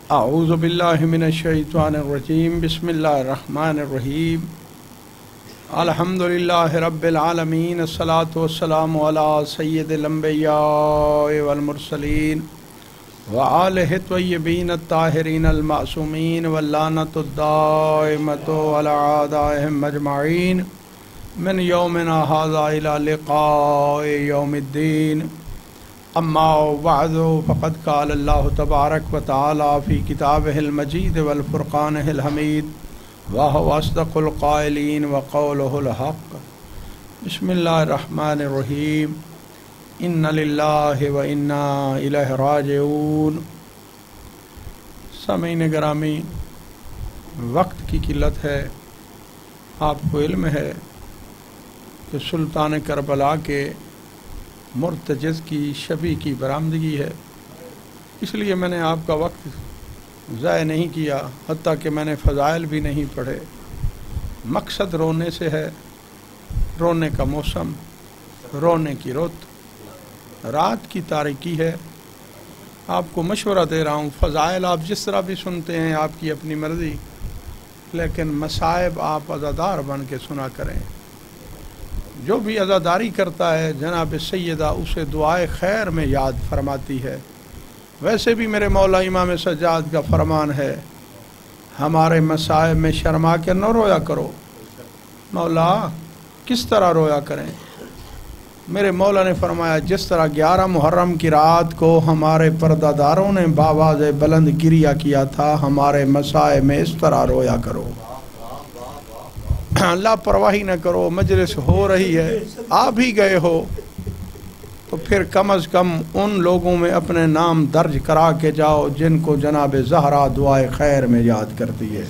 اعوذ باللہ من الشیطان الرجیم بسم اللہ الرحمن الرحیم الحمدللہ رب العالمین الصلاۃ والسلام علی سید الانبیاء والمرسلین وآلہ الطیبین الطاہرین المعصومین واللعنۃ الدائمۃ علی اعدائہم اجمعین من یومنا ھذا الی لقاء یوم الدین اما بعد فقد قال اللہ تبارک و تعالی فی کتابہ المجید والفرقانہ الحمید وہو اصدق القائلین وقولہ الحق بسم اللہ الرحمن الرحیم ان للہ و انا الیہ راجعون۔ سامعین گرامی، وقت کی قلت ہے، آپ کو علم ہے کہ سلطان کربلا کے مرتجز کی شبی کی برآمدگی ہے، اس لیے میں نے آپ کا وقت ضائع نہیں کیا، حتیٰ کہ میں نے فضائل بھی نہیں پڑھے۔ مقصد رونے سے ہے، رونے کا موسم، رونے کی رت، رات کی تاریکی ہے۔ آپ کو مشورہ دے رہا ہوں، فضائل آپ جس طرح بھی سنتے ہیں آپ کی اپنی مرضی، لیکن مصائب آپ عزادار بن کے سنا کریں۔ جو بھی عزاداری کرتا ہے جناب سیدہ اسے دعائے خیر میں یاد فرماتی ہے۔ ویسے بھی میرے مولا امام سجاد کا فرمان ہے، ہمارے مصائب میں شرما کے نہ رویا کرو۔ مولا کس طرح رویا کریں؟ میرے مولا نے فرمایا، جس طرح 11 محرم کی رات کو ہمارے پردہ داروں نے بآواز بلند گریہ کیا تھا، ہمارے مصائب میں اس طرح رویا کرو۔ لاپرواہی نہ کرو، مجلس ہو رہی ہے، آ بھی گئے ہو تو پھر کم از کم ان لوگوں میں اپنے نام درج کرا کے جاؤ جن کو جناب زہرا دعائے خیر میں یاد کرتی ہے۔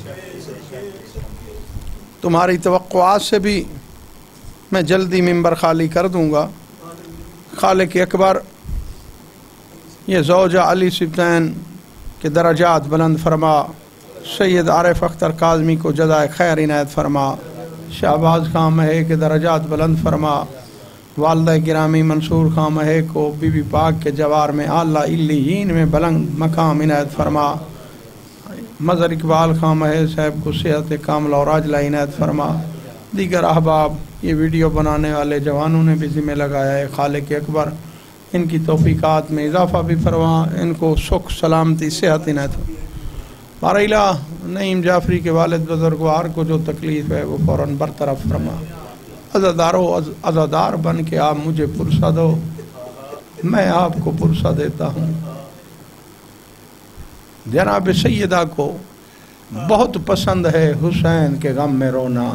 تمہاری توقعات سے بھی میں جلدی ممبر خالی کر دوں گا۔ خالق اکبر یہ زوجہ علی سبطین کے درجات بلند فرما، سید عارف اختر کاظمی کو جزائے خیر عنایت فرما، شہباز خان مہے کے درجات بلند فرما، والدہ گرامی منصور خان مہے کو بی بی پاک کے جوار میں اعلیٰ علیین میں بلند مقام عنایت فرما، مظہر اقبال خان مہے صاحب کو صحت کاملہ اور عاجلہ عنایت فرما۔ دیگر احباب، یہ ویڈیو بنانے والے جوانوں نے بھی ذمہ لگایا ہے، خالق اکبر ان کی توفیقات میں اضافہ بھی فرما، ان کو سکھ سلامتی صحت عنایت فرما۔ ہمارا الہ نعیم جعفری کے والد بزرگوار کو جو تکلیف ہے وہ فوراً برطرف فرما۔ عزادار بن کے آپ مجھے پرسہ دو، میں آپ کو پرسہ دیتا ہوں۔ جناب سیدہ کو بہت پسند ہے حسین کے غم میں رونا۔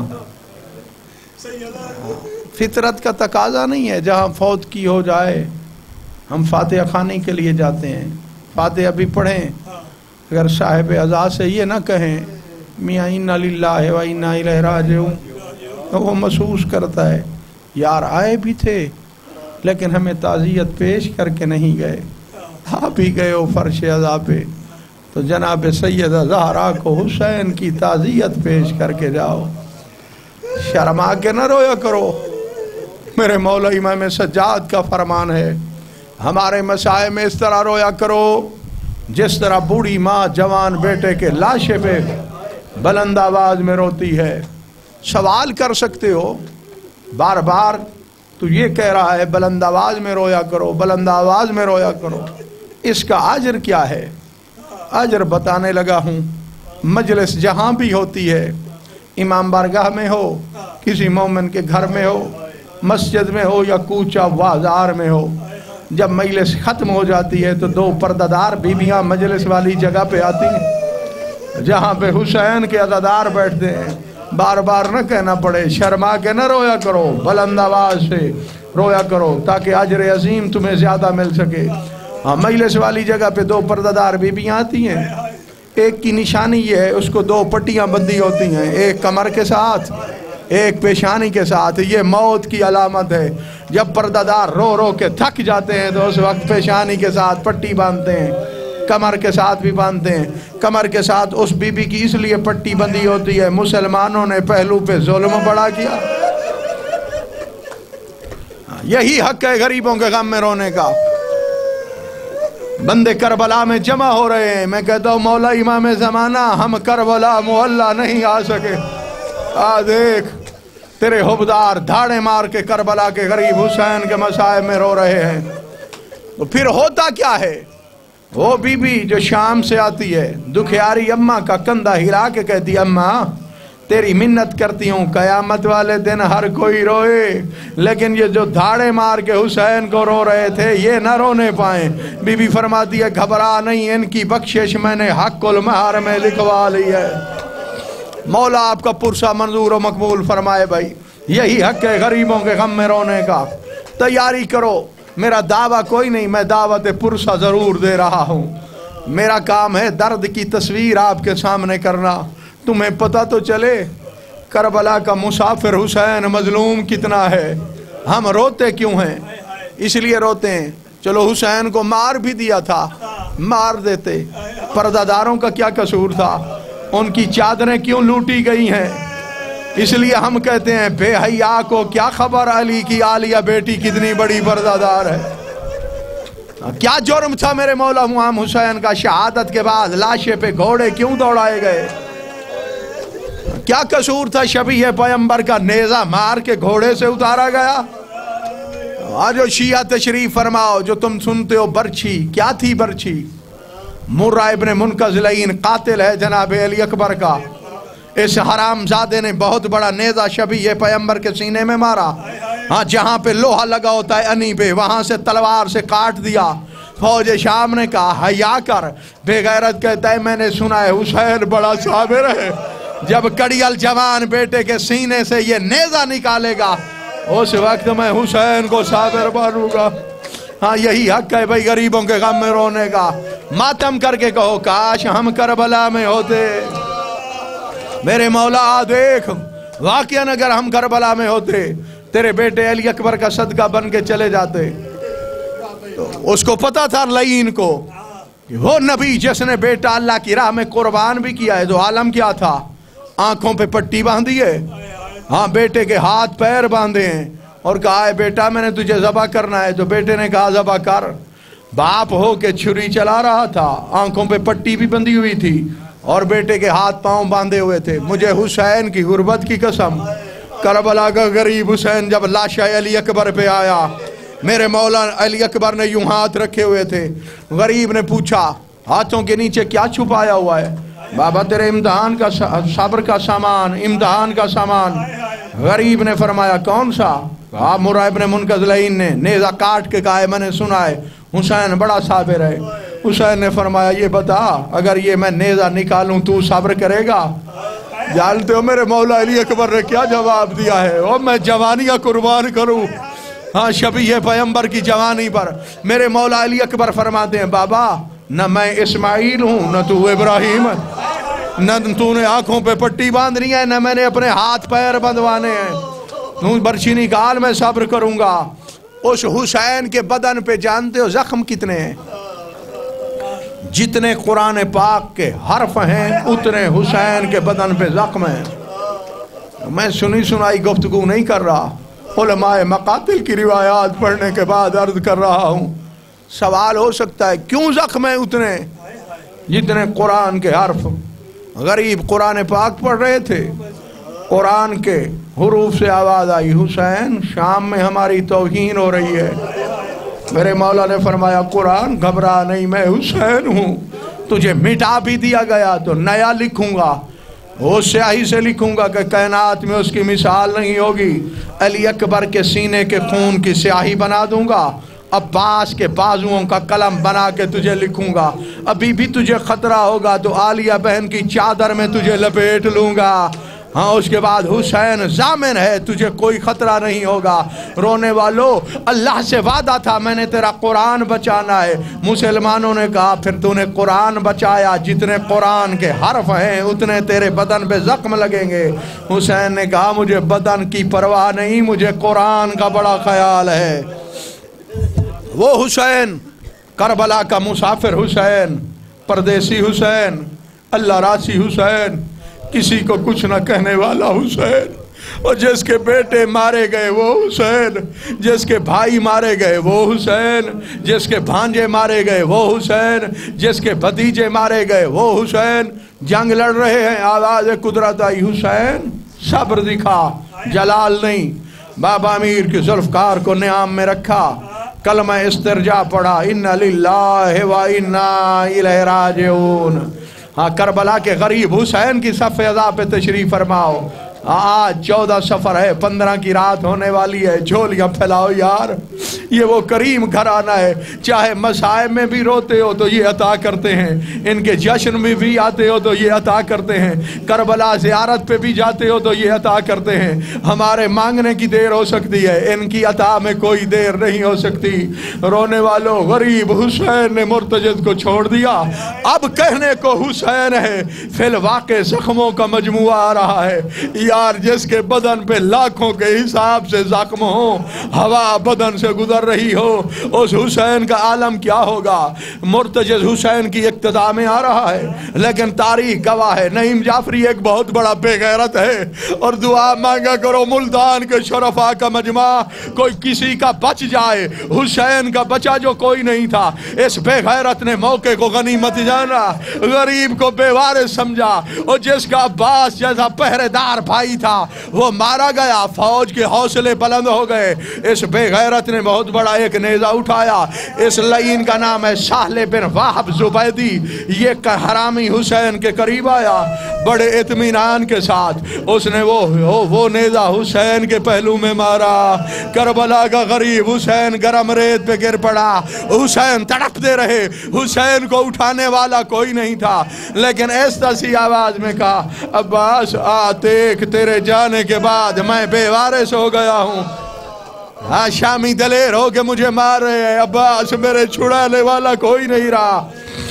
فطرت کا تقاضا نہیں ہے جہاں فوت کی ہو جائے ہم فاتحہ خوانی کے لیے جاتے ہیں، فاتحہ بھی پڑھیں۔ اگر صاحب عزا سے یہ نہ کہیں میاں انا للہ و انا الیہ راجعون، تو وہ محسوس کرتا ہے یار آئے بھی تھے لیکن ہمیں تعزیت پیش کر کے نہیں گئے، آپ ہی گئے ہو فرش عزا پہ، تو جناب سیدہ زہرا کو حسین کی تعزیت پیش کر کے جاؤ، شرما کے نہ رویا کرو۔ میرے مولا امام سجاد کا فرمان ہے، ہمارے مصائب میں اس طرح رویا کرو جس طرح بوڑھی ماں جوان بیٹے کے لاشے پہ بلند آواز میں روتی ہے۔ سوال کر سکتے ہو، بار بار تو یہ کہہ رہا ہے بلند آواز میں رویا کرو، بلند آواز میں رویا کرو، اس کا اجر کیا ہے؟ اجر بتانے لگا ہوں۔ مجلس جہاں بھی ہوتی ہے، امام بارگاہ میں ہو، کسی مومن کے گھر میں ہو، مسجد میں ہو یا کوچہ بازار میں ہو، جب مجلس ختم ہو جاتی ہے تو 2 پردہ دار بیویاں مجلس والی جگہ پہ آتی ہیں جہاں پہ حسین کے عزادار بیٹھتے ہیں۔ بار بار نہ کہنا پڑے، شرما کے نہ رویا کرو، بلند آواز سے رویا کرو تاکہ اجر عظیم تمہیں زیادہ مل سکے۔ مجلس والی جگہ پہ 2 پردہ دار بیویاں آتی ہیں، ایک کی نشانی یہ ہے اس کو 2 پٹیاں بندھی ہوتی ہیں، ایک کمر کے ساتھ ایک پیشانی کے ساتھ، یہ موت کی علامت ہے۔ جب پردہ دار رو رو کے تھک جاتے ہیں تو اس وقت پیشانی کے ساتھ پٹی باندھتے ہیں، کمر کے ساتھ بھی باندھتے ہیں۔ کمر کے ساتھ اس بی بی کی اس لیے پٹی بندھی ہوتی ہے، مسلمانوں نے پہلو پہ ظلم بڑا کیا۔ یہی حق ہے غریبوں کے غم میں رونے کا۔ بندے کربلا میں جمع ہو رہے ہیں، میں کہتا ہوں مولا امام زمانہ ہم کربلا محلہ نہیں آ سکے، دیکھ تیرے حبدار دھاڑے مار کے کربلا کے غریب حسین کے مصائب میں رو رہے ہیں۔ تو پھر ہوتا کیا ہے؟ وہ بی بی جو شام سے آتی ہے، دکھیاری اماں کا کندھا ہلا کے کہتی اماں تیری منت کرتی ہوں قیامت والے دن ہر کوئی روئے، لیکن یہ جو دھاڑے مار کے حسین کو رو رہے تھے یہ نہ رونے پائیں۔ بی بی فرماتی ہے گھبرا نہیں، ان کی بخشش میں نے حق المہر میں لکھوا لی ہے۔ مولا آپ کا پرسہ منظور و مقبول فرمائے بھائی، یہی حق ہے غریبوں کے غم میں رونے کا۔ تیاری کرو، میرا دعویٰ کوئی نہیں، میں دعوت پرسہ ضرور دے رہا ہوں۔ میرا کام ہے درد کی تصویر آپ کے سامنے کرنا، تمہیں پتہ تو چلے کربلا کا مسافر حسین مظلوم کتنا ہے۔ ہم روتے کیوں ہیں؟ اس لیے روتے ہیں چلو حسین کو مار بھی دیا تھا، مار دیتے، پردہ داروں کا کیا قصور تھا؟ ان کی چادریں کیوں لوٹی گئی ہیں؟ اس لیے ہم کہتے ہیں بے حیا کو کیا خبر علی کی عالیہ بیٹی کتنی بڑی پردہ دار ہے۔ کیا جرم تھا میرے مولا امام حسین کا؟ شہادت کے بعد لاشے پہ گھوڑے کیوں دوڑائے گئے؟ کیا قصور تھا شبیہ پیغمبر کا نیزہ مار کے گھوڑے سے اتارا گیا؟ آج جو شیعہ تشریف فرماؤ، جو تم سنتے ہو برچھی، کیا تھی برچھی؟ مرہ ابن منقذلین قاتل ہے جناب علی اکبر کا، اس حرام زادے نے بہت بڑا نیزہ شبیہ پیغمبر کے سینے میں مارا، ہاں جہاں پہ لوہا لگا ہوتا ہے انی پہ وہاں سے تلوار سے کاٹ دیا۔ فوج شام نے کہا حیا کر، بے غیرت کہتا ہے میں نے سنا ہے حسین بڑا صابر ہے، جب کڑیل جوان بیٹے کے سینے سے یہ نیزہ نکالے گا اس وقت میں حسین کو صابر مانوں گا۔ ہاں یہی حق ہے بھائی غریبوں کے غم میں رونے کا۔ ماتم کر کے کہو کاش ہم کربلا میں ہوتے۔ میرے مولا دیکھ، واقعاً اگر ہم کربلا میں ہوتے، تیرے بیٹے علی اکبر کا صدقہ بن کے چلے جاتے۔ تو اس کو پتا تھا لعین کو کہ وہ نبی جس نے بیٹا اللہ کی راہ میں قربان بھی کیا ہے، تو عالم کیا تھا؟ آنکھوں پہ پٹی باندھی ہے، ہاں بیٹے کے ہاتھ پیر باندھے ہیں، اور کہا ہے بیٹا میں نے تجھے ذبح کرنا ہے۔ تو بیٹے نے کہا ذبح کر۔ باپ ہو کے چھری چلا رہا تھا، آنکھوں پہ پٹی بھی بندھی ہوئی تھی اور بیٹے کے ہاتھ پاؤں باندھے ہوئے تھے۔ مجھے حسین کی غربت کی قسم، کربلا کا غریب حسین جب لاشا علی اکبر پہ آیا، میرے مولا علی اکبر نے یوں ہاتھ رکھے ہوئے تھے۔ غریب نے پوچھا ہاتھوں کے نیچے کیا چھپایا ہوا ہے؟ بابا تیرے امتحان کا صبر کا سامان، امتحان کا سامان۔ غریب نے فرمایا کون سا؟ مرہ ابن منقذلین نے نیزہ کاٹ کے کہا ہے میں نے سنا ہے حسین بڑا صابر ہے۔ حسین نے فرمایا یہ بتا اگر یہ میں نیزہ نکالوں تو صبر کرے گا؟ جانتے ہو میرے مولا علی اکبر نے کیا جواب دیا ہے؟ او میں جوانیاں قربان کروں، ہاں شبیہ پیغمبر کی جوانی پر۔ میرے مولا علی اکبر فرماتے ہیں بابا نہ میں اسماعیل ہوں نہ تو ابراہیم ہے، نہ تو نے آنکھوں پہ پٹی باندھنی ہے نہ میں نے اپنے ہاتھ پیر بندھوانے ہیں، تو برچھی نکال میں صبر کروں گا۔ اس حسین کے بدن پہ جانتے ہو زخم کتنے ہیں؟ جتنے قرآن پاک کے حرف ہیں اتنے حسین کے بدن پہ زخم ہیں۔ میں سنی سنائی گفتگو نہیں کر رہا، علماء مقاتل کی روایات پڑھنے کے بعد عرض کر رہا ہوں۔ سوال ہو سکتا ہے کیوں زخم ہیں اتنے جتنے قرآن کے حرف؟ غریب قرآن پاک پڑھ رہے تھے، قرآن کے حروف سے آواز آئی حسین شام میں ہماری توہین ہو رہی ہے۔ میرے مولا نے فرمایا قرآن گھبرا نہیں میں حسین ہوں، تجھے مٹا بھی دیا گیا تو نیا لکھوں گا، وہ سیاہی سے لکھوں گا کہ کائنات میں اس کی مثال نہیں ہوگی۔ علی اکبر کے سینے کے خون کی سیاہی بنا دوں گا، عباس کے بازوؤں کا قلم بنا کے تجھے لکھوں گا۔ ابھی بھی تجھے خطرہ ہوگا تو عالیہ بہن کی چادر میں تجھے لپیٹ لوں گا، ہاں اس کے بعد حسین ضامن ہے تجھے کوئی خطرہ نہیں ہوگا۔ رونے والو اللہ سے وعدہ تھا میں نے تیرا قرآن بچانا ہے۔ مسلمانوں نے کہا پھر تو نے قرآن بچایا، جتنے قرآن کے حرف ہیں اتنے تیرے بدن پہ زخم لگیں گے۔ حسین نے کہا مجھے بدن کی پرواہ نہیں، مجھے قرآن کا بڑا خیال ہے۔ وہ حسین کربلا کا مسافر حسین، پردیسی حسین، اللہ راسی حسین، کسی کو کچھ نہ کہنے والا حسین، اور جس کے بیٹے مارے گئے وہ حسین، جس کے بھائی مارے گئے وہ حسین، جس کے بھانجے مارے گئے وہ حسین، جس کے بھتیجے مارے گئے وہ حسین۔ جنگ لڑ رہے ہیں، آواز قدرت آئی، حسین صبر دکھا، جلال نہیں۔ بابا امیر کے ذوالفقار کو نیام میں رکھا، کلمہ استرجاع پڑھا، ان للہ و انا الیہ راجعون۔ ہاں کربلا کے غریب حسین کی صف اضاء پہ تشریف فرماؤ۔ آج 14 سفر ہے، 15 کی رات ہونے والی ہے، جھولیاں پھیلاؤ یار۔ یہ وہ کریم گھرانہ ہے، چاہے مصائب میں بھی روتے ہو تو یہ عطا کرتے ہیں، ان کے جشن میں بھی آتے ہو تو یہ عطا کرتے ہیں، کربلا زیارت پہ بھی جاتے ہو تو یہ عطا کرتے ہیں۔ ہمارے مانگنے کی دیر ہو سکتی ہے، ان کی عطا میں کوئی دیر نہیں ہو سکتی۔ رونے والوں، غریب حسین نے مرتجد کو چھوڑ دیا، اب کہنے کو حسین ہے، فی الواقع زخموں کا مجموعہ آ رہا ہے۔ یار جس کے بدن پہ لاکھوں کے حساب سے زخم ہو، ہوا بدن سے گزر رہی ہو، اس حسین کا عالم کیا ہوگا؟ مرتجز حسین کی اقتداء میں آ رہا ہے، لیکن تاریخ گواہ ہے نعیم جعفری ایک بہت بڑا بے غیرت ہے، اور دعا مانگا کرو ملتان کے شرفاء کا مجمع کوئی کسی کا بچ جائے۔ حسین کا بچا جو کوئی نہیں تھا، اس بے غیرت نے موقع کو غنیمت جانا، غریب کو بے وارث سمجھا، اور جس کا عباس جیسا پہرے دار بھائی تھا وہ مارا گیا، فوج کے حوصلے بلند ہو گئے۔ اس بے غیرت نے بہت بڑا ایک نیزہ اٹھایا، اس لعین کا نام ہے سہل بن وہب زبیدی۔ یہ حرامی حسین کے قریب آیا بڑے اطمینان کے ساتھ، اس نے وہ نیزہ حسین کے پہلو میں مارا۔ کربلا کا غریب حسین گرم ریت پہ گر پڑا، حسین تڑپتے رہے، حسین کو اٹھانے والا کوئی نہیں تھا، لیکن ایسا سی آواز میں کہا، عباس دیکھ تیرے جانے کے بعد میں بے وارث ہو گیا ہوں، ہاں شامی دلیر ہو کے مجھے مار رہے ہیں، عباس میرے چھڑانے والا کوئی نہیں رہا۔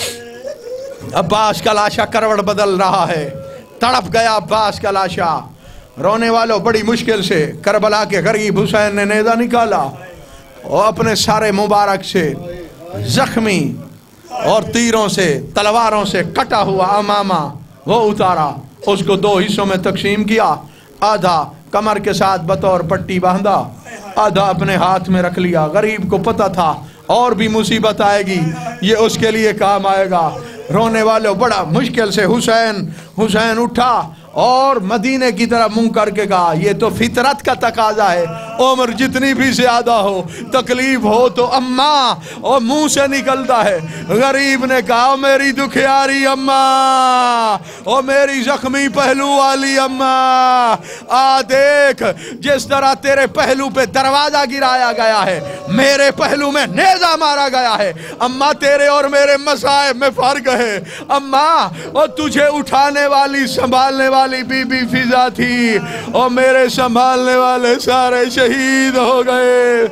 عباس کا لاشا کروڑ بدل رہا ہے، تڑپ گیا عباس کا لاشا۔ رونے والوں بڑی مشکل سے کربلا کے غریب حسین نے نیزہ نکالا اور اپنے سارے مبارک سے زخمی اور تیروں سے تلواروں سے کٹا ہوا امامہ وہ اتارا، اس کو 2 حصوں میں تقسیم کیا، آدھا کمر کے ساتھ بطور پٹی باندھا، آدھا اپنے ہاتھ میں رکھ لیا۔ غریب کو پتہ تھا اور بھی مصیبت آئے گی، یہ اس کے لیے کام آئے گا۔ رونے والوں بڑا مشکل سے حسین اٹھا اور مدینے کی طرف منہ کر کے کہا، یہ تو فطرت کا تقاضا ہے، عمر جتنی بھی زیادہ ہو، تکلیف ہو تو اماں، اور منہ سے نکلتا ہے۔ غریب نے کہا، میری دکھیاری اماں، اور میری زخمی پہلو والی اماں، دیکھ جس طرح تیرے پہلو پہ دروازہ گرایا گیا ہے، میرے پہلو میں نیزہ مارا گیا ہے۔ اماں تیرے اور میرے مصائب میں فرق ہے اماں، اور تجھے اٹھانے والی سنبھالنے والی بی بی فضا تھی، اور میرے سنبھالنے والے سارے شہید ہو گئے۔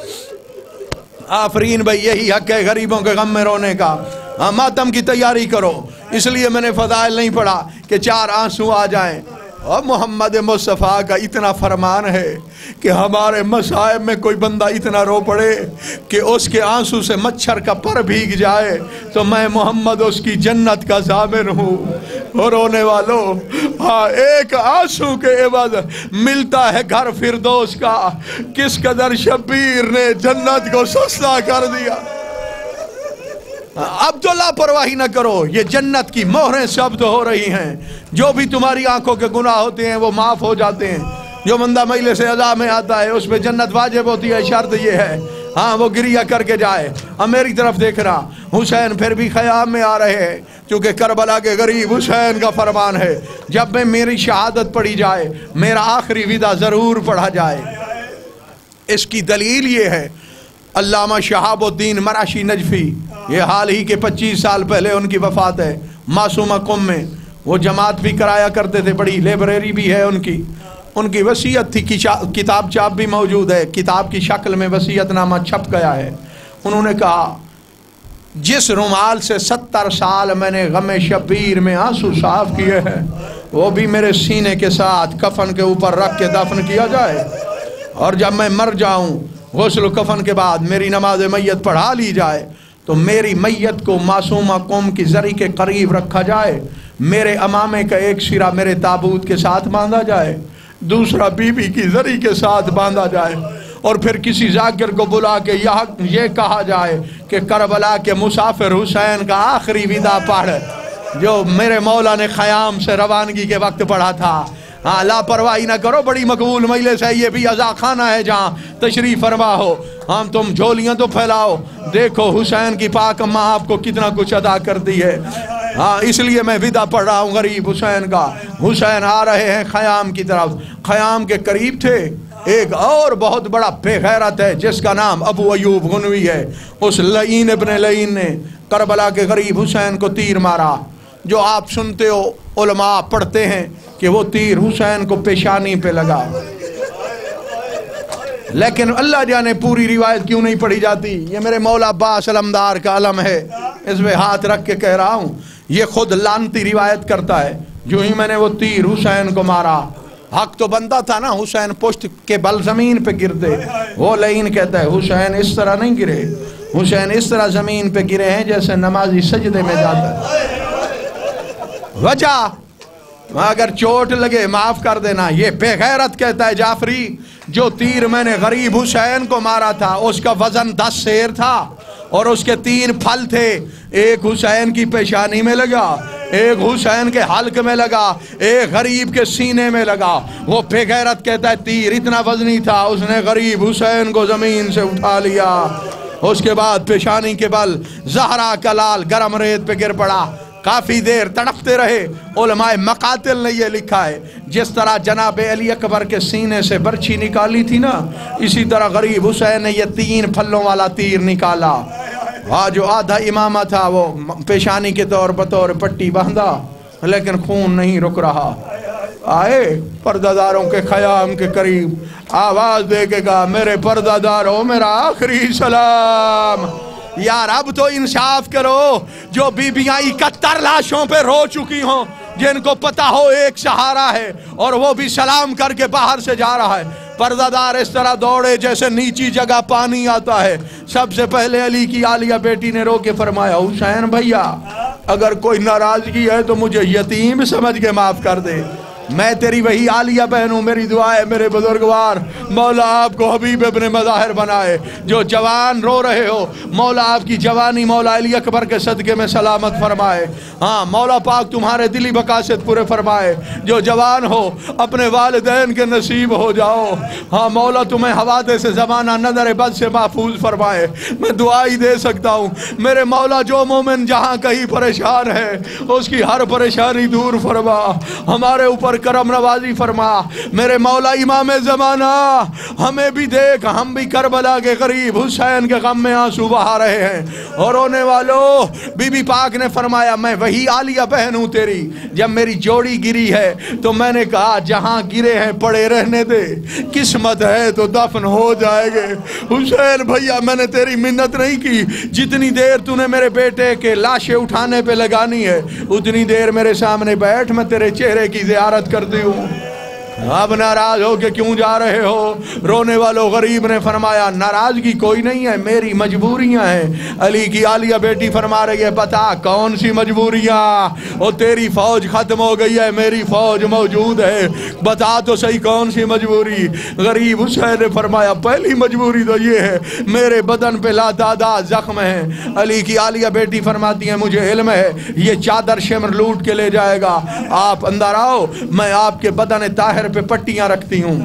آفرین بھائی، یہی حق ہے غریبوں کے غم میں رونے کا۔ ماتم کی تیاری کرو، اس لیے میں نے فضائل نہیں پڑھا کہ 4 آنسو آ جائیں۔ اور محمد مصطفیٰ کا اتنا فرمان ہے کہ ہمارے مصائب میں کوئی بندہ اتنا رو پڑے کہ اس کے آنسو سے مچھر کا پر بھیگ جائے تو میں محمد اس کی جنت کا ضامن ہوں۔ اور رونے والوں، ہاں ایک آنسو کے عوض ملتا ہے گھر فردوس کا۔ کس قدر شبیر نے جنت کو سستا کر دیا۔ اب تو لاپرواہی نہ کرو، یہ جنت کی مہریں ثبت ہو رہی ہیں۔ جو بھی تمہاری آنکھوں کے گناہ ہوتے ہیں وہ معاف ہو جاتے ہیں۔ جو بندہ مجلس اعزاز میں آتا ہے اس پہ جنت واجب ہوتی ہے، شرط یہ ہے ہاں وہ گریہ کر کے جائے۔ اب میری طرف دیکھ رہا، حسین پھر بھی خیام میں آ رہے ہیں، کیونکہ کربلا کے غریب حسین کا فرمان ہے، جب میں میری شہادت پڑھی جائے میرا آخری وداع ضرور پڑھا جائے۔ اس کی دلیل یہ ہے، علامہ شہاب الدین مراشی نجفی، یہ حال ہی کے 25 سال پہلے ان کی وفات ہے، معصومہ قم میں وہ جماعت بھی کرایا کرتے تھے، بڑی لائبریری بھی ہے ان کی وصیت تھی، کتاب چاپ بھی موجود ہے، کتاب کی شکل میں وصیت نامہ چھپ گیا ہے۔ انہوں نے کہا، جس رومال سے 70 سال میں نے غم شبیر میں آنسو صاف کیے ہیں وہ بھی میرے سینے کے ساتھ کفن کے اوپر رکھ کے دفن کیا جائے، اور جب میں مر جاؤں غسل و کفن کے بعد میری نماز میت پڑھا لی جائے تو میری میت کو معصومہ قوم کی زری کے قریب رکھا جائے، میرے امامے کا ایک سرا میرے تابوت کے ساتھ باندھا جائے، دوسرا بیوی کی زری کے ساتھ باندھا جائے، اور پھر کسی ذاکر کو بلا کے یہ کہا جائے کہ کربلا کے مسافر حسین کا آخری وداع پڑھ جو میرے مولا نے خیام سے روانگی کے وقت پڑھا تھا۔ ہاں، لاپرواہی نہ کرو، بڑی مقبول مجلس ہے، یہ بھی عزا خانہ ہے جہاں تشریف فرما ہو۔ ہم تم جھولیاں تو پھیلاؤ، دیکھو حسین کی پاک اماں آپ کو کتنا کچھ عطا کرتی ہے۔ ہاں، اس لیے میں وداع پڑھ رہا ہوں غریب حسین کا۔ حسین آ رہے ہیں خیام کی طرف۔ خیام کے قریب تھے ایک اور بہت بڑا بے غیرت ہے جس کا نام ابو ایوب غنوی ہے۔ اس لعین ابن لعین نے کربلا کے غریب حسین کو تیر مارا، جو آپ سنتے ہو علماء پڑھتے ہیں کہ وہ تیر حسین کو پیشانی پہ لگا، لیکن اللہ جانے پوری روایت کیوں نہیں پڑھی جاتی۔ یہ میرے مولا عباس علمدار کا علم ہے، اس میں ہاتھ رکھ کے کہہ رہا ہوں، یہ خود لانتی روایت کرتا ہے۔ جو ہی میں نے وہ تیر حسین کو مارا، حق تو بنتا تھا نا حسین پشت کے بل زمین پہ گرتے، وہ لعین کہتا ہے حسین اس طرح نہیں گرے، حسین اس طرح زمین پہ گرے ہیں جیسے نمازی سجدے میں جاتا ہے۔ وجہ اگر چوٹ لگے معاف کر دینا، یہ بے غیرت کہتا ہے جعفری جو تیر میں نے غریب حسین کو مارا تھا اس کا وزن 10 سیر تھا، اور اس کے 3 پھل تھے، ایک حسین کی پیشانی میں لگا، ایک حسین کے حلق میں لگا، ایک غریب کے سینے میں لگا۔ وہ بے غیرت کہتا ہے تیر اتنا وزنی تھا اس نے غریب حسین کو زمین سے اٹھا لیا، اس کے بعد پیشانی کے بل زہرا کا لال گرم ریت پہ گر پڑا۔ کافی دیر تڑپتے رہے۔ علماء مقاتل نے یہ لکھا ہے جس طرح جناب علی اکبر کے سینے سے برچھی نکالی تھی نا، اسی طرح غریب حسین نے یہ 3 پھلوں والا تیر نکالا۔ جو آدھا امامہ تھا وہ پیشانی کے طور بطور پٹی باندھا، لیکن خون نہیں رک رہا۔ آئے پردہ داروں کے خیام کے قریب، آواز دے کے کہا میرے پردہ داروں میرا آخری سلام۔ یار اب تو انصاف کرو، جو بیبیاں 71 لاشوں پہ رو چکی ہوں، جن کو پتا ہو ایک سہارا ہے اور وہ بھی سلام کر کے باہر سے جا رہا ہے۔ پردہ دار اس طرح دوڑے جیسے نیچی جگہ پانی آتا ہے۔ سب سے پہلے علی کی عالیہ بیٹی نے رو کے فرمایا حسین بھیا اگر کوئی ناراضگی ہے تو مجھے یتیم سمجھ کے معاف کر دے، میں تیری وہی عالیہ بہن ہوں، میری دعا ہے میرے بزرگوار مولا آپ کو حبیب ابن مظاہر بنائے۔ جو جوان رو رہے ہو مولا آپ کی جوانی مولا علی اکبر کے صدقے میں سلامت فرمائے۔ ہاں مولا پاک تمہارے دلی بقاصد پورے فرمائے۔ جو جوان ہو اپنے والدین کے نصیب ہو جاؤ۔ ہاں مولا تمہیں حوادث سے زمانہ نظر بد سے محفوظ فرمائے۔ میں دعا ہی دے سکتا ہوں میرے مولا جو مومن جہاں کہیں پریشان ہے اس کی ہر پریشانی دور فرما، ہمارے اوپر کرم نوازی فرما۔ میرے مولا امام زمانہ ہمیں بھی دیکھ، ہم بھی کربلا کے قریب حسین کے غم میں آنسو بہا رہے ہیں۔ اور رونے والوں بی بی پاک نے فرمایا میں وہی عالیہ بہن ہوں تیری، جب میری جوڑی گری ہے تو میں نے کہا جہاں گرے ہیں پڑے رہنے دے، قسمت ہے تو دفن ہو جائے گے۔ حسین بھیا میں نے تیری منت نہیں کی، جتنی دیر تو نے میرے بیٹے کے لاشیں اٹھانے پہ لگانی ہے اتنی دیر میرے سامنے بیٹھ، میں تیرے چہرے کی زیارت کرتی ہوں۔ اب ناراض ہو کہ کیوں جا رہے ہو؟ رونے والوں غریب نے فرمایا ناراضگی کوئی نہیں ہے، میری مجبوریاں ہیں۔ علی کی عالیہ بیٹی فرما رہی ہے بتا کون سی مجبوریاں؟ اور تیری فوج ختم ہو گئی ہے میری فوج موجود ہے، بتا تو صحیح کون سی مجبوری؟ غریب حسین نے فرمایا پہلی مجبوری تو یہ ہے میرے بدن پہ لاتعداد زخم ہیں۔ علی کی عالیہ بیٹی فرماتی ہیں مجھے علم ہے یہ چادر شمر لوٹ کے لے جائے گا، آپ اندر آؤ میں آپ کے بدن طاہر پہ پٹیاں رکھتی ہوں۔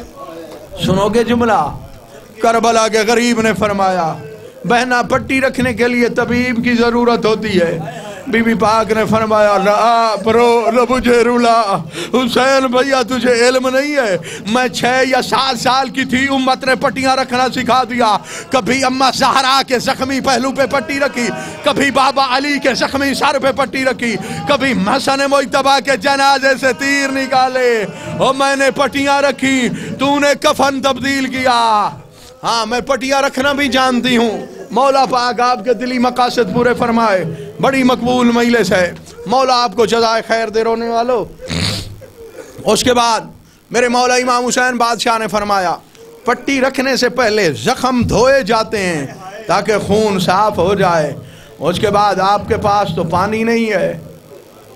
سنو گے جملہ؟ کربلا کے غریب نے فرمایا بہنا پٹی رکھنے کے لیے طبیب کی ضرورت ہوتی ہے۔ بی بی پاک نے فرمایا لا پرو لبجے رولا، حسین بھیا تجھے علم نہیں ہے، میں 6 یا 7 سال کی تھی امت نے پٹیاں رکھنا سکھا دیا۔ کبھی اماں زہرا کے زخمی پہلو پہ پٹی رکھی، کبھی بابا علی کے زخمی سر پہ پٹی رکھی، کبھی حسن مجتبیٰ کے جنازے سے تیر نکالے اور میں نے پٹیاں رکھی، تو نے کفن تبدیل کیا۔ ہاں میں پٹیاں رکھنا بھی جانتی ہوں۔ مولا پاک آپ کے دلی مقاصد پورے فرمائے۔ بڑی مقبول مجلس ہے، مولا آپ کو جزائے خیر دے رونے والو۔ اس کے بعد میرے مولا امام حسین بادشاہ نے فرمایا پٹی رکھنے سے پہلے زخم دھوئے جاتے ہیں تاکہ خون صاف ہو جائے۔ اس کے بعد آپ کے پاس تو پانی نہیں ہے،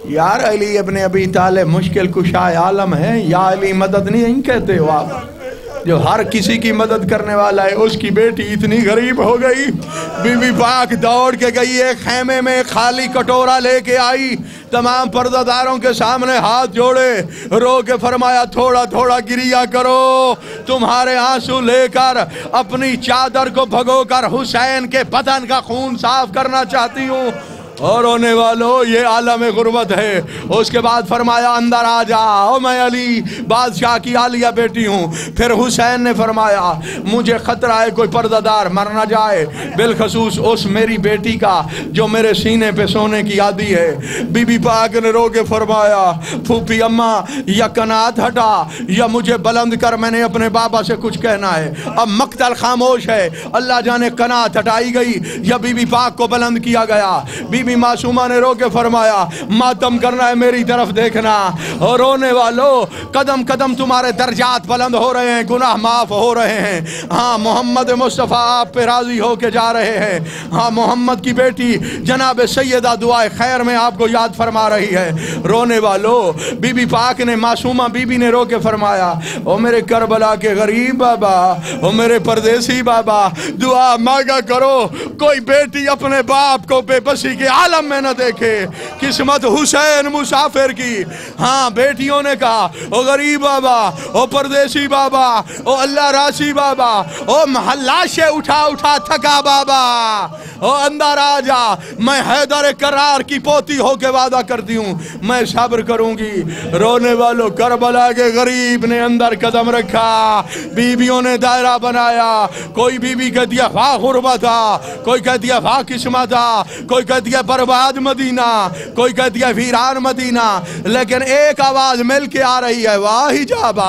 یار علی ابن ابی طالب مشکل کشا عالم ہے، یا علی مدد نہیں کہتے ہو آپ، جو ہر کسی کی مدد کرنے والا ہے۔ اس کی بیٹی اتنی غریب ہو گئی، بی بی پاک دوڑ کے گئی، ایک خیمے میں خالی کٹورا لے کے آئی، تمام پردہ داروں کے سامنے ہاتھ جوڑے، رو کے فرمایا تھوڑا تھوڑا گریا کرو، تمہارے آنسو لے کر اپنی چادر کو بھگو کر حسین کے بدن کا خون صاف کرنا چاہتی ہوں، اور رونے والوں یہ عالم غربت ہے۔ اس کے بعد فرمایا اندر آ جاؤ، میں علی بادشاہ کی عالیہ بیٹی ہوں۔ پھر حسین نے فرمایا مجھے خطرہ ہے کوئی پردہ دار مر نہ جائے، بالخصوص اس میری بیٹی کا جو میرے سینے پہ سونے کی عادی ہے۔ بی بی پاک نے رو کے فرمایا پھوپھی اماں یا کنات ہٹا یا مجھے بلند کر، میں نے اپنے بابا سے کچھ کہنا ہے۔ اب مقتل خاموش ہے، اللہ جانے کنات ہٹائی گئی یا بی بی پاک کو بلند کیا گیا۔ بی بی معصومہ نے رو کے فرمایا ماتم کرنا ہے میری طرف دیکھنا، اور رونے والوں قدم قدم تمہارے درجات بلند ہو رہے ہیں، گناہ معاف ہو رہے ہیں۔ ہاں محمد مصطفیٰ آپ پہ راضی ہو کے جا رہے ہیں۔ ہاں محمد کی بیٹی جناب سیدہ دعائے خیر میں آپ کو یاد فرما رہی ہے۔ رونے والوں بی بی پاک نے معصومہ بی بی نے رو کے فرمایا او میرے کربلا کے غریب بابا، او میرے پردیسی بابا، دعا مانگا کرو کوئی بیٹی اپنے باپ کو بے بسی کے عالم میں نہ دیکھے۔ قسمت حسین مسافر کی، ہاں بیٹیوں نے کہا او غریب بابا، او پردیسی بابا، او اللہ راسی بابا، او محلاشے اٹھا اٹھا تھکا بابا، او اندر آ جا، میں حیدر کرار کی پوتی ہو کے وعدہ کرتی ہوں میں صبر کروں گی۔ رونے والوں کربلا کے غریب نے اندر قدم رکھا، بیویوں نے دائرہ بنایا، کوئی بی بی کہتی ہے واہ غربت تھا، کوئی کہتی ہے واہ قسمت تھا، کوئی کہتی ہے برباد مدینہ، کوئی کہتی ہے ویران مدینہ، لیکن ایک آواز مل کے آ رہی ہے واہ حجابہ،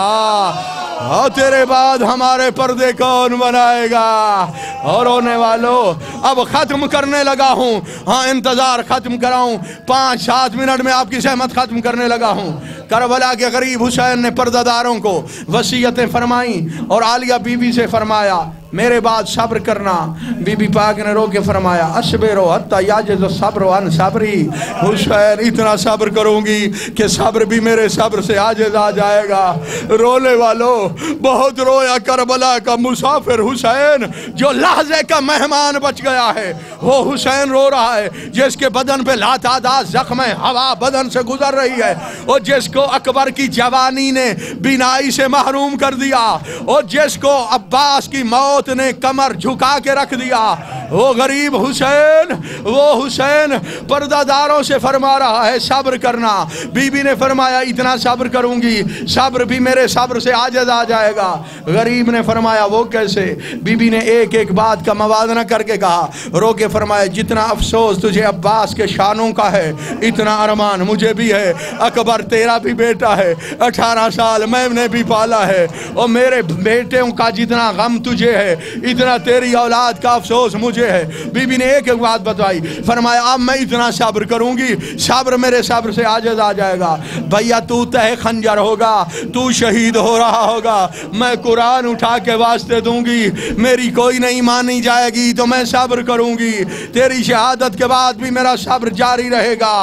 اور تیرے بعد ہمارے پردے کون بنائے گا۔ اور رونے والوں اب ختم کرنے لگا ہوں، ہاں انتظار ختم کراؤں، 5-7 منٹ میں آپ کی زحمت ختم کرنے لگا ہوں۔ کربلا کے غریب حسین نے پردہ داروں کو وصیتیں فرمائیں اور عالیہ بی بی سے فرمایا میرے بعد صبر کرنا۔ بی بی پاک نے رو کے فرمایا اصبرو حتی یعجز الصبر عن صبری، حسین اتنا صبر کروں گی کہ صبر بھی میرے صبر سے عاجز آ جائے گا۔ رونے والوں بہت رویا کربلا کا مسافر حسین جو لحظے کا مہمان بچ گیا ہے، وہ حسین رو رہا ہے جس کے بدن پہ لاتعداد زخم ہوا بدن سے گزر رہی ہے، اور جس کو اکبر کی جوانی نے بینائی سے محروم کر دیا، اور جس کو عباس کی موت نے کمر جھکا کے رکھ دیا، وہ غریب حسین، وہ حسین پردہ داروں سے فرما رہا ہے صبر کرنا۔ بی بی نے فرمایا اتنا صبر کروں گی صبر بھی میرے صبر سے عاجز آ جائے گا۔ غریب نے فرمایا وہ کیسے؟ بی بی نے ایک ایک بات کا موازنہ کر کے کہا، رو کے فرمایا جتنا افسوس تجھے عباس کے شانوں کا ہے اتنا ارمان مجھے بھی ہے، اکبر تیرا بھی بیٹا ہے، 18 سال میں نے بھی پالا ہے، اور میرے بیٹوں کا جتنا غم تجھے ہے اتنا تیری اولاد کا افسوس مجھے ہے۔ بی بی نے ایک ایک بات بتائی، فرمایا اب میں اتنا صبر کروں گی صبر میرے صبر سے عاجز آ جائے گا۔ بھیا تو تہ خنجر ہوگا، تو شہید ہو رہا ہوگا، میں قرآن اٹھا کے واسطے دوں گی، میری کوئی نہیں مانی جائے گی تو میں صبر کروں گی، تیری شہادت کے بعد بھی میرا صبر جاری رہے گا۔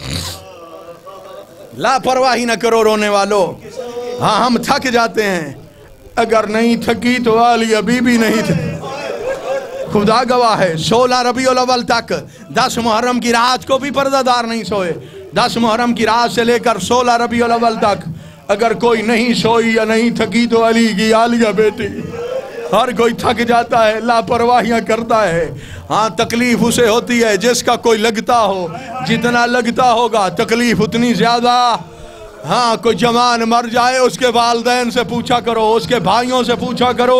لاپرواہی نہ کرو رونے والو، ہاں ہم تھک جاتے ہیں، اگر نہیں تھکی تو عالیہ بی بی نہیں تھی، خدا گواہ ہے 16 ربیع الاول تک 10 محرم کی رات کو بھی پردہ دار نہیں سوئے، 10 محرم کی رات سے لے کر 16 ربیع الاول تک اگر کوئی نہیں سوئی یا نہیں تھکی تو علی کی عالیہ بیٹی۔ ہر کوئی تھک جاتا ہے، لاپرواہیاں کرتا ہے، ہاں تکلیف اسے ہوتی ہے جس کا کوئی لگتا ہو، جتنا لگتا ہوگا تکلیف اتنی زیادہ۔ ہاں کوئی جوان مر جائے اس کے والدین سے پوچھا کرو، اس کے بھائیوں سے پوچھا کرو،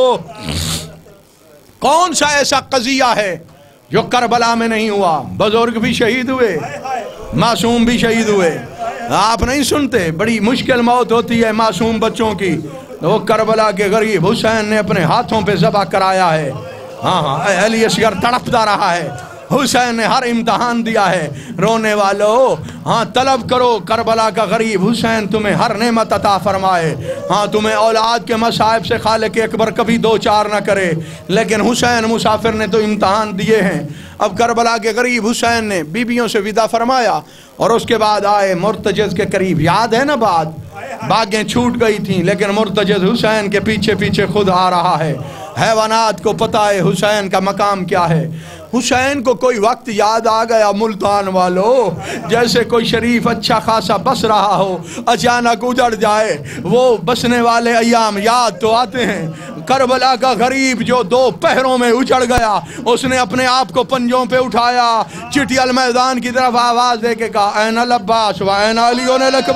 کون سا ایسا قضیہ ہے جو کربلا میں نہیں ہوا؟ بزرگ بھی شہید ہوئے، معصوم بھی شہید ہوئے، آپ نہیں سنتے بڑی مشکل موت ہوتی ہے معصوم بچوں کی، وہ کربلا کے غریب حسین نے اپنے ہاتھوں پہ ذبح کرایا ہے۔ ہاں علی اصغر تڑپتا رہا ہے، हुसैन ने हर इम्तहान दिया है। रोने वालों, हाँ तलब करो करबला का गरीब हुसैन तुम्हें हर नेमत अता फरमाए। हाँ तुम्हें औलाद के मसाइब से खालिक अकबर कभी दो चार ना करे, लेकिन हुसैन मुसाफिर ने तो इम्तहान दिए हैं। अब करबला के गरीब हुसैन ने बीबियों से विदा फरमाया और उसके बाद आए मुर्तजिज़ के करीब। याद है ना बात, बागें छूट गई थी लेकिन मुर्तजिज़ हुसैन के पीछे पीछे खुद आ रहा है। हैवानात को पता है हुसैन का मकाम क्या है। हुसैन को कोई वक्त याद आ गया मुल्तान वालों, जैसे कोई शरीफ अच्छा खासा बस रहा हो, अचानक उजड़ जाए। वो बसने वाले अयाम याद तो आते हैं। करबला का गरीब जो 2 पहरों में उजड़ गया, उसने अपने आप को पंजों पे उठाया, चिटियल मैदान की तरफ आवाज दे के कहा, ऐन अब्बास व ऐन अली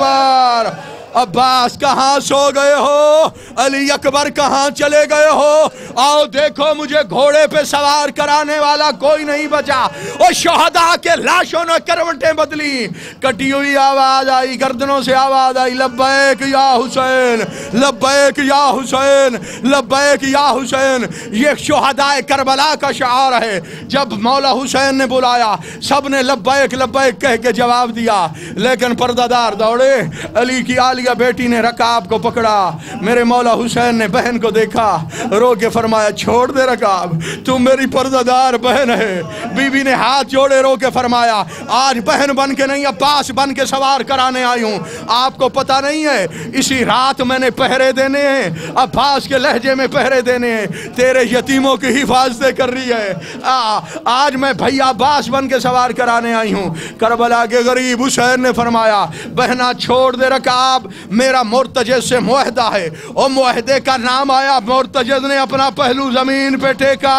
अकबर। अब्बास कहाँ सो गए हो, अली अकबर कहाँ चले गए हो, आओ देखो मुझे घोड़े पे सवार कराने वाला कोई नहीं बचा। और शहदा के लाशों ने करवटें बदली, कटी हुई आवाज आई, गर्दनों से आवाज आई, लब्बैक या हुसैन, लब्बैक या हुसैन, लब्बैक या हुसैन। ये शहदाए करबला का शार है। जब मौला हुसैन ने बुलाया, सब ने लब्बैक लब्बैक कह के जवाब दिया, लेकिन पर्दादार दौड़े। अली की आलिया बेटी ने रकाब को पकड़ा। मेरे मौला हुसैन ने बहन को देखा, रो के फरमाया, छोड़ दे रकाब, तुम मेरी पर्दादार बहन है। बीवी ने हाथ जोड़े रो के फरमाया, आज बहन बन के नहीं अब्बास बन के सवार कराने आई हूँ। आपको पता नहीं है, इसी रात मैंने पहरे देने हैं, अब्बास के लहजे में पहरे देने हैं, तेरे यतीमों की हिफाजतें कर रही है। आज मैं भैया अब्बास बन के सवार कराने आई हूँ। करबला के गरीब हुसैन ने फरमाया, बहना छोड़ दे रकाब, मेरा मुर्तजिज़ से मुआहदा है। और मुआहदे का नाम आया, मुर्तजिज़ ने अपना पहलू जमीन पे टेका,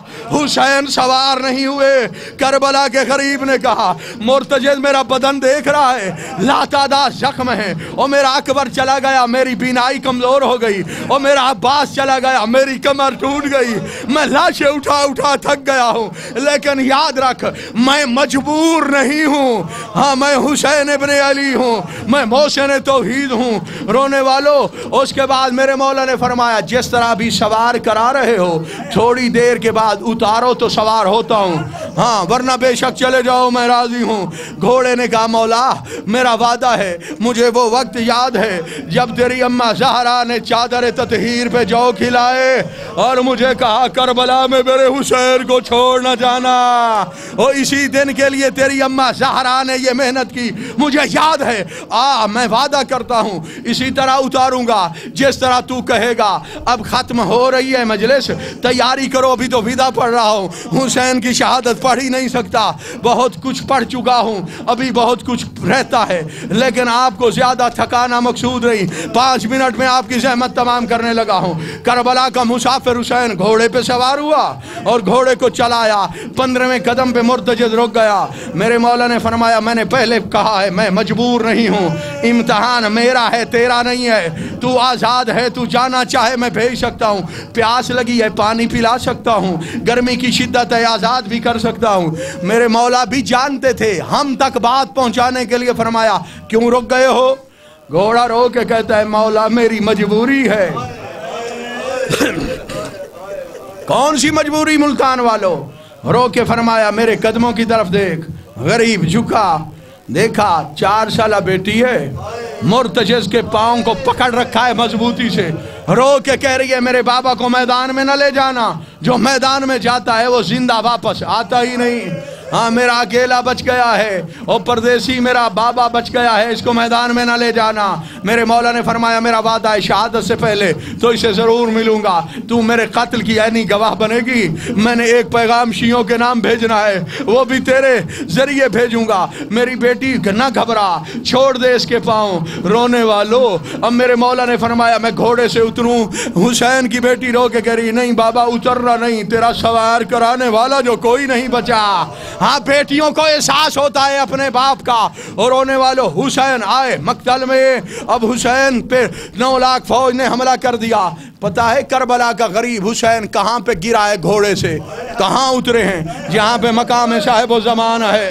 हुसैन सवार नहीं हुए। करबला के गरीब ने कहा, मुर्तजिज़ मेरा बदन देख रहा है, लातादाद जख्म है, और मेरा अकबर चला गया, मेरी बीनाई कमजोर हो गई, और मेरा अब्बास चला गया, मेरी कमर टूट गई, मैं लाशें उठा उठा थक गया हूँ, लेकिन याद रख मैं मजबूर नहीं हूँ। हाँ मैं हुसैन इब्ने अली हूँ, मैं मोहसिन तौहीद हूँ। रोने वालों, उसके बाद मेरे मौला ने फरमाया, जिस तरह भी सवार करा रहे हो, थोड़ी देर के बाद उतारो तो सवार होता हूँ, हाँ वरना बेशक चले जाओ, मैं राजी हूँ। घोड़े ने कहा, मौला मेरा वादा है, मुझे वो वक्त याद है जब तेरी अम्मा ज़हरा ने चादर ततहीर पे जौ खिलाए और मुझे कहा, करबला में मेरे हुसैन को छोड़ न जाना। और इसी दिन के लिए तेरी अम्मा ज़हरा ने ये मेहनत की, मुझे याद है। मैं वादा करता हूँ इसी तरह उतारूंगा जिस तरह तू कहेगा। अब खत्म हो रही है मजलिस, तैयारी करो, अभी तो विदा पढ़ रहा हूँ। हुसैन की शहादत पढ़ ही नहीं सकता, बहुत कुछ पढ़ चुका हूँ, अभी बहुत कुछ रहता है, लेकिन आपको ज्यादा थकाना मकसूद नहीं। 5 मिनट में आपकी ज़हमत तमाम करने लगा हूँ। करबला का मुसाफिर हुसैन घोड़े पे सवार हुआ और घोड़े को चलाया। 15वें कदम पे मुर्तजिज़ रुक गया। मेरे मौला ने फरमाया, मैंने पहले कहा है मैं मजबूर नहीं हूँ, इम्तहान मेरा है तेरा नहीं है, तू आज़ाद है, तू जाना चाहे मैं भेज सकता हूँ, प्यास लगी है पानी पिला सकता हूँ, गर्मी की शिद्दत है आज़ाद भी कर सकता हूँ। मेरे मौला भी जानते थे, हम तक बात पहुँचाने के लिए फरमाया, क्यों रुक गए हो? घोड़ा रो के कहता है, मौला मेरी मजबूरी है। कौन सी मजबूरी मुल्तान वालों? रो के फरमाया, मेरे कदमों की तरफ देख। गरीब झुका, देखा 4 साला बेटी है, मुर्तजिज़ के पाँव को पकड़ रखा है मजबूती से, रो के कह रही है, मेरे बाबा को मैदान में न ले जाना, जो मैदान में जाता है वो जिंदा वापस आता ही नहीं। हाँ मेरा अकेला बच गया है और परदेसी मेरा बाबा बच गया है, इसको मैदान में ना ले जाना। मेरे मौला ने फरमाया, मेरा वादा है शहादत से पहले तो इसे ज़रूर मिलूंगा, तू मेरे कत्ल की ऐनी गवाह बनेगी। मैंने एक पैगाम शियों के नाम भेजना है, वो भी तेरे जरिए भेजूंगा। मेरी बेटी ना घबरा, छोड़ दे इसके पाँव। रोने वालों, अब मेरे मौला ने फरमाया, मैं घोड़े से उतरूं? हुसैन की बेटी रो के कह रही, नहीं बाबा उतर रहा नहीं, तेरा सवार कराने वाला जो कोई नहीं बचा। हाँ बेटियों को एहसास होता है अपने बाप का। और रोने वालों, हुसैन आए मक्तल में। अब हुसैन पे 9 लाख फौज ने हमला कर दिया। पता है करबला का गरीब हुसैन कहाँ पे गिरा है घोड़े से, कहाँ उतरे हैं? जहाँ पे मकाम साहिब ज़मान है।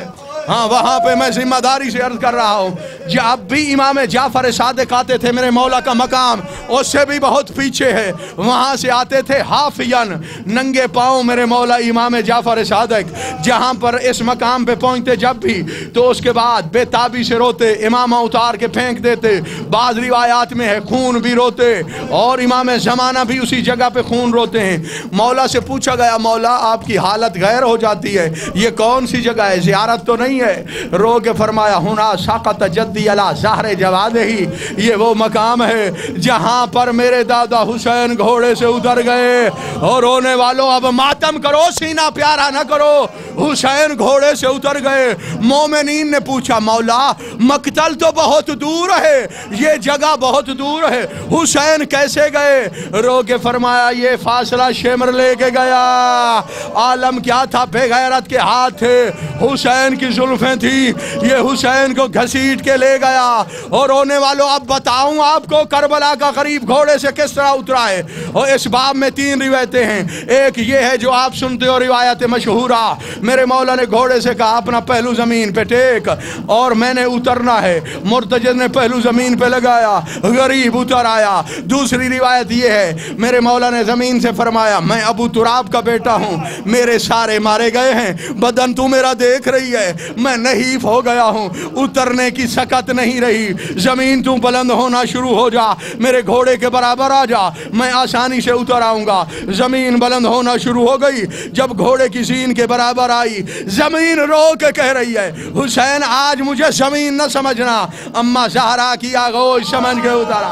ہاں وہاں پہ میں ذمہ داری سے عرض کر رہا ہوں، جب بھی امام جعفر صادق آتے تھے میرے مولا کا مقام اس سے بھی بہت پیچھے ہے، وہاں سے آتے تھے حافین ننگے پاؤں میرے مولا امام جعفر صادق، جہاں پر اس مقام پہ پہنچتے جب بھی تو اس کے بعد بے تابی سے روتے، امامہ اتار کے پھینک دیتے، بعض روایات میں ہے خون بھی روتے، اور امام زمانہ بھی اسی جگہ پہ خون روتے ہیں۔ مولا سے پوچھا گیا مولا آپ کی حالت غیر ہو جاتی ہے، یہ کون سی جگہ ہے، زیارت تو نہیں ہے؟ رو کے فرمایا ہونا ساقط جدی علی ظہر جوادہ ہی، یہ وہ مقام ہے جہاں پر میرے دادا حسین گھوڑے سے اتر گئے، اور رونے والوں اب ماتم کرو سینہ پیارا نہ کرو، حسین گھوڑے سے اتر گئے۔ مومنین نے پوچھا مولا مقتل تو بہت دور ہے، یہ جگہ بہت دور ہے، حسین کیسے گئے؟ رو کے فرمایا یہ فاصلہ شمر لے کے گیا، عالم کیا تھا، بے غیرت کے ہاتھ تھے، حسین کی زلفیں تھی، یہ حسین کو گھسیٹ کے لے گیا۔ اور رونے والوں اب بتاؤں آپ کو کربلا کا غریب گھوڑے سے کس طرح اترا ہے، اور اس باب میں 3 روایتیں ہیں، ایک یہ ہے جو آپ سنتے ہو روایت مشہورہ، میرے مولا نے گھوڑے سے کہا اپنا پہلو زمین پہ ٹیک اور میں نے اترنا ہے، مرتجز نے پہلو زمین پہ لگایا، غریب اتر آیا۔ دوسری روایت یہ ہے میرے مولا نے زمین سے فرمایا میں ابو تراب کا بیٹا ہوں، میرے سارے مارے گئے ہیں، بدن تو میرا دیکھ رہی ہے، میں نحیف ہو گیا ہوں، اترنے کی سکت نہیں رہی، زمین تو بلند ہونا شروع ہو جا، میرے گھوڑے کے برابر آ جا، میں آسانی سے اتر آؤں گا۔ زمین بلند ہونا شروع ہو گئی، جب گھوڑے کی زین کے برابر آئی زمین رو کے کہہ رہی ہے حسین آج مجھے زمین نہ سمجھنا، اما زہرا کی آغوش سمجھ کے اترا۔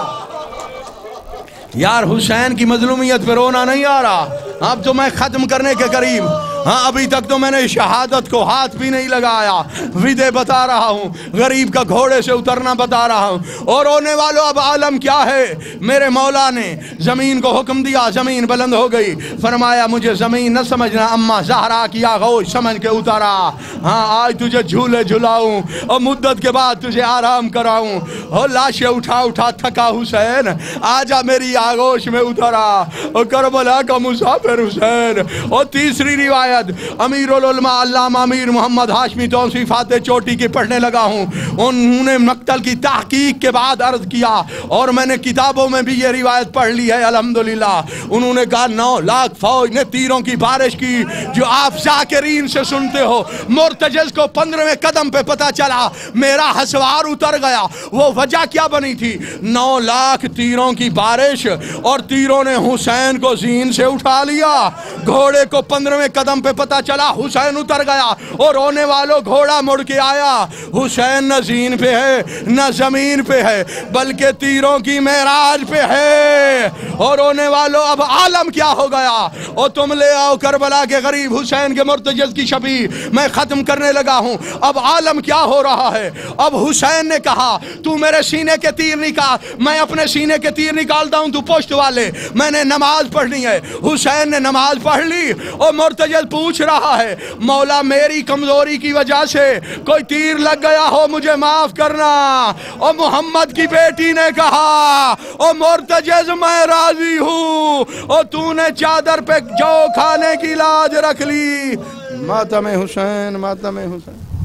یار حسین کی مظلومیت پہ رونا نہیں آ رہا، اب تو میں ختم کرنے کے قریب، ہاں ابھی تک تو میں نے شہادت کو ہاتھ بھی نہیں لگایا، وعدے بتا رہا ہوں، غریب کا گھوڑے سے اترنا بتا رہا ہوں، اور رونے والوں اب عالم کیا ہے، میرے مولا نے زمین کو حکم دیا، زمین بلند ہو گئی، فرمایا مجھے زمین نہ سمجھنا، اما زہرا کی آغوش سمجھ کے اترا، ہاں آج تجھے جھولے جھلاؤں اور مدت کے بعد تجھے آرام کراؤں، اور لاشیں اٹھا اٹھا تھکا حسین آجا میری آغوش میں اترا، اور کربلا کا مسافر حسین۔ اور تیسری روایت امیر العلماء علامہ امیر محمد ہاشمی توصیفات چوٹی کی پڑھنے لگا ہوں، انہوں نے مقتل کی تحقیق کے بعد عرض کیا، اور میں نے کتابوں میں بھی یہ روایت پڑھ لی ہے الحمدللہ، انہوں نے کہا 9 لاکھ فوج نے تیروں کی بارش کی، جو آپ ذاکرین سے سنتے ہو، مرتجز کو 15ویں قدم پہ پتہ چلا میرا ہسوار اتر گیا، وہ وجہ کیا بنی تھی؟ 9 لاکھ تیروں کی بارش، اور تیروں نے حسین کو زین سے اٹھا لیا، گھوڑے کو 15ویں قدم پہ پتہ چلا حسین اتر گیا، اور رونے والوں گھوڑا مڑ کے آیا، حسین نہ زین پہ ہے نہ زمین پہ ہے بلکہ تیروں کی معراج پہ ہے، اور رونے والوں اب عالم کیا ہو گیا، اور تم لے آؤ کربلا کے غریب حسین کے مرتجز کی شبیہ، میں ختم کرنے لگا ہوں، اب عالم کیا ہو رہا ہے، اب حسین نے کہا تو میرے سینے کے تیر نکال، میں اپنے سینے کے تیر نکالتا ہوں، تو پشت والے، میں نے نماز پڑھنی ہے، حسین نے نماز پڑھ لی، اور مرتجز پوچھ رہا ہے مولا میری کمزوری کی وجہ سے کوئی تیر لگ گیا ہو مجھے معاف کرنا، اور محمد کی بیٹی نے کہا اور مرتجز میں راضی ہوں، اور تو نے چادر پہ جو کھانے کی لاج رکھ لی، ماتم حسین ماتم حسین۔